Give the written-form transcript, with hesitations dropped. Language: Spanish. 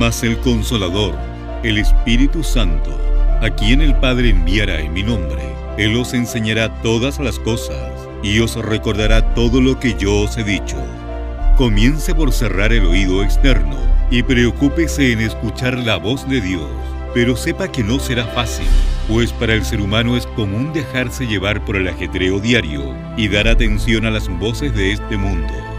Mas el Consolador, el Espíritu Santo, a quien el Padre enviará en mi nombre, Él os enseñará todas las cosas y os recordará todo lo que yo os he dicho. Comience por cerrar el oído externo y preocúpese en escuchar la voz de Dios, pero sepa que no será fácil, pues para el ser humano es común dejarse llevar por el ajetreo diario y dar atención a las voces de este mundo.